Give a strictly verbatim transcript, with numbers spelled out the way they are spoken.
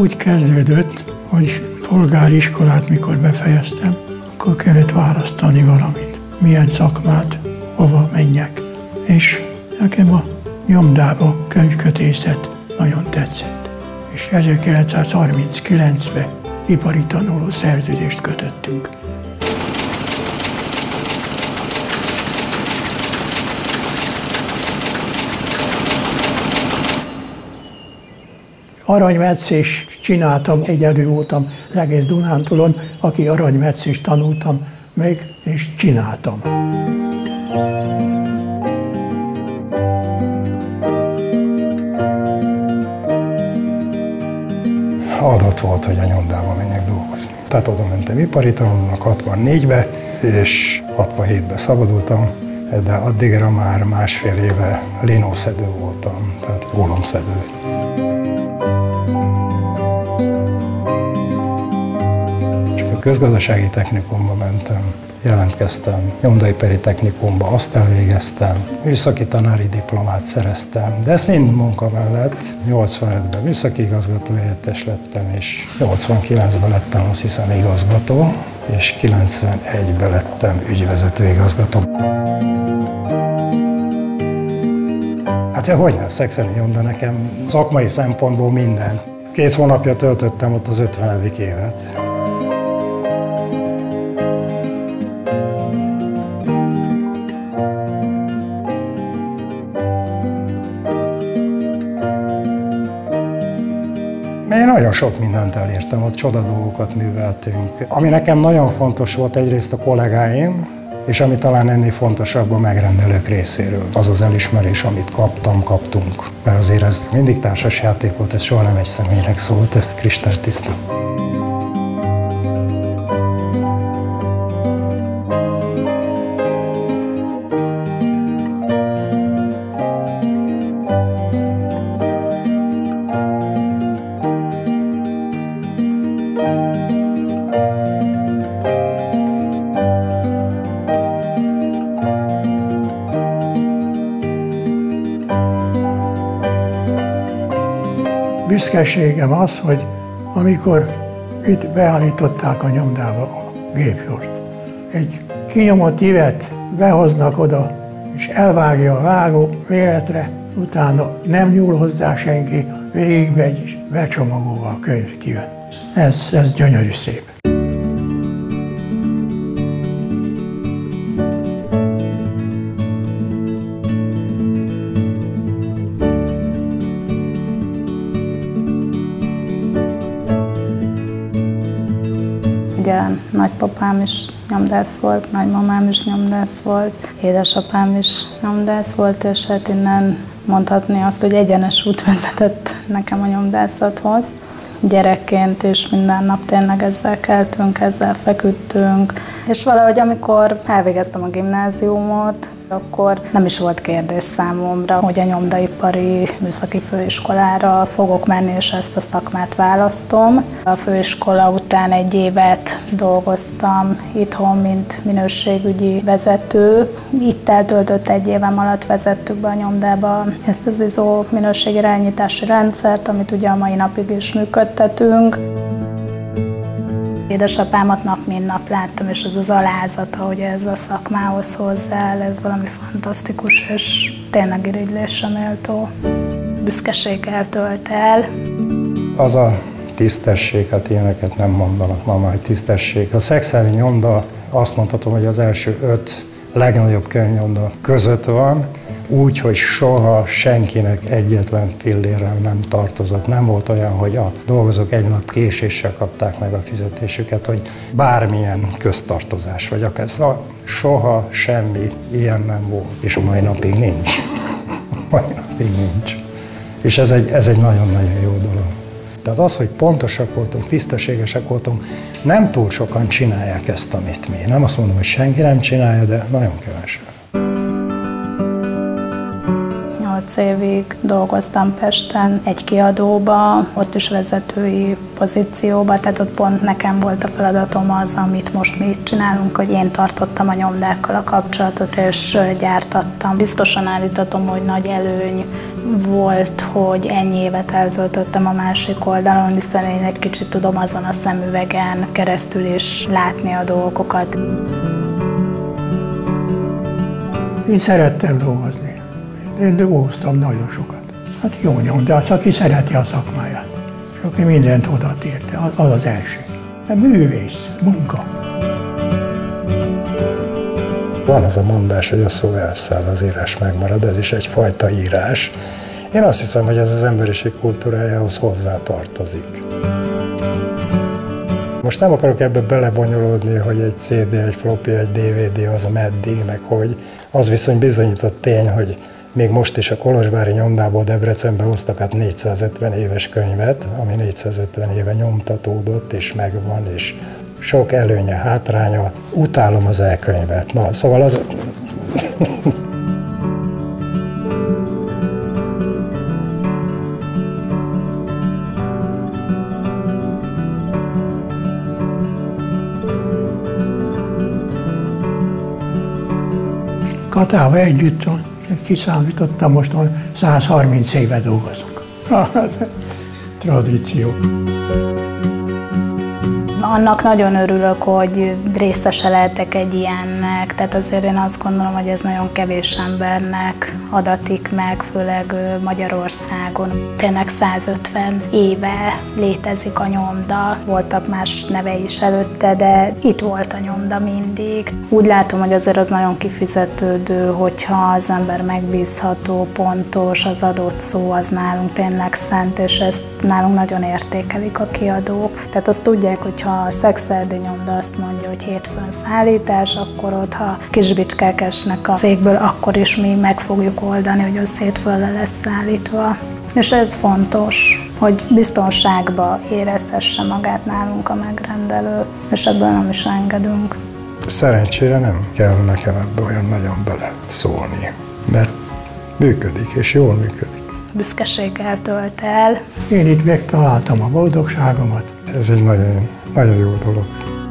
úgy kezdődött, hogy polgári iskolát mikor befejeztem, akkor kellett választani valamit. Milyen szakmát, hova menjek. És nekem a nyomdába könyvkötészet nagyon tetszett. És ezerkilencszázharminckilencben ipari tanuló szerződést kötöttünk. Aranymetszést csináltam, egyedül voltam az egész Dunántúlon, aki aranymetszést tanultam meg, és csináltam. Adat volt, hogy a nyomdába menjek dolgozni. Tehát oda mentem ipari tanulónak hatvannégybe, és hatvanhétben szabadultam, de addigra már másfél éve linószedő voltam, tehát gólomszedő. Közgazdasági technikumba mentem, jelentkeztem, nyomdaipari technikumba, azt elvégeztem, műszaki tanári diplomát szereztem, de ezt mind munka mellett. nyolcvanötben műszaki igazgató helyettes lettem, és nyolcvankilencben lettem, azt hiszem, igazgató, és kilencvenegyben lettem ügyvezető igazgató. Hát hogy nem, szexeni nyomda nekem szakmai szempontból minden. Két hónapja töltöttem ott az ötvenedik évet. Én nagyon sok mindent elértem, ott csoda dolgokat műveltünk. Ami nekem nagyon fontos volt egyrészt a kollégáim, és ami talán ennél fontosabb a megrendelők részéről. Az az elismerés, amit kaptam, kaptunk. Mert azért ez mindig társas játék volt, ez soha nem egy személynek szólt, ez kristálytiszta. Büszkeségem az, hogy amikor itt beállították a nyomdába a gépsort, egy kinyomott ívet behoznak oda, és elvágja a vágó méretre, utána nem nyúl hozzá senki, végigmegy, és becsomagolva a könyv kijön. Ez, ez gyönyörű szép. Ugye nagypapám is nyomdász volt, nagymamám is nyomdász volt, édesapám is nyomdász volt, és hát innen mondhatni azt, hogy egyenes út vezetett nekem a nyomdászathoz. Gyerekként és minden nap tényleg ezzel keltünk, ezzel feküdtünk. És valahogy amikor elvégeztem a gimnáziumot, akkor nem is volt kérdés számomra, hogy a nyomdaipari műszaki főiskolára fogok menni, és ezt a szakmát választom. A főiskola után egy évet dolgoztam itthon, mint minőségügyi vezető. Itt eltöltött egy évem alatt vezettük be a nyomdába ezt az i es o minőségirányítási rendszert, amit ugye a mai napig is működtetünk. Édesapámat nap mint nap láttam, és az az alázata, hogy ez a szakmához hozzááll, ez valami fantasztikus, és tényleg irigylésre méltó. Büszkeséggel tölt el. Az a tisztesség, hát ilyeneket nem mondanak ma már, tisztesség. A Szexádi nyomda, azt mondhatom, hogy az első öt legnagyobb könyvnyomda között van, úgy, hogy soha senkinek egyetlen fillérrel nem tartozott. Nem volt olyan, hogy a dolgozók egy nap késéssel kapták meg a fizetésüket, hogy bármilyen köztartozás vagy akár. Szóval soha semmi ilyen nem volt, és a mai napig nincs. A mai napig nincs. És ez egy, ez egy nagyon-nagyon jó dolog. Tehát az, hogy pontosak voltunk, tisztességesek voltunk, nem túl sokan csinálják ezt, amit mi. Nem azt mondom, hogy senki nem csinálja, de nagyon kevesen. nyolc évig dolgoztam Pesten egy kiadóba, ott is vezetői pozícióba, tehát ott pont nekem volt a feladatom az, amit most mi itt csinálunk, hogy én tartottam a nyomdákkal a kapcsolatot, és gyártattam. Biztosan állítatom, hogy nagy előny volt, hogy ennyi évet eltöltöttem a másik oldalon, hiszen én egy kicsit tudom azon a szemüvegen keresztül is látni a dolgokat. Én szerettem dolgozni. Én dolgoztam nagyon sokat. Hát jó nyomdász, aki szereti a szakmáját, és aki mindent odat érte, az az, az első. De művész, munka. Van az a mondás, hogy a szó elszáll, az írás megmarad, ez is egyfajta írás. Én azt hiszem, hogy ez az emberiség kultúrájához hozzá tartozik. Most nem akarok ebbe belebonyolódni, hogy egy cé dé, egy floppy, egy dé vé dé az meddig, meg hogy. Az viszont bizonyított tény, hogy még most is a kolozsvári nyomdából Debrecenbe hoztak át négyszázötven éves könyvet, ami négyszázötven éve nyomtatódott, és megvan, és sok előnye, hátránya. Utálom az e-könyvet. Na, szóval az... Katával együtt kiszámítottam, most már száz harminc éve dolgozunk. Tradíció. Annak nagyon örülök, hogy részese lehetek egy ilyennek, tehát azért én azt gondolom, hogy ez nagyon kevés embernek adatik meg, főleg Magyarországon. Tényleg százötven éve létezik a nyomda, voltak más neve is előtte, de itt volt a nyomda mindig. Úgy látom, hogy azért az nagyon kifizetődő, hogyha az ember megbízható, pontos, az adott szó az nálunk tényleg szent, és ezt nálunk nagyon értékelik a kiadók. Tehát azt tudják, hogyha a Szekszárdi nyomda azt mondja, hogy hétfőn szállítás, akkor ott, ha kisbicskák esnek a cégből, akkor is mi meg fogjuk oldani, hogy az hétfőn le lesz szállítva. És ez fontos, hogy biztonságba érezhesse magát nálunk a megrendelő, és ebből nem is engedünk. Szerencsére nem kell nekem ebbe olyan nagyon bele szólni, mert működik, és jól működik. Büszkeséggel tölt el. Én itt megtaláltam a boldogságomat. Ez egy nagyon, nagyon jó dolog.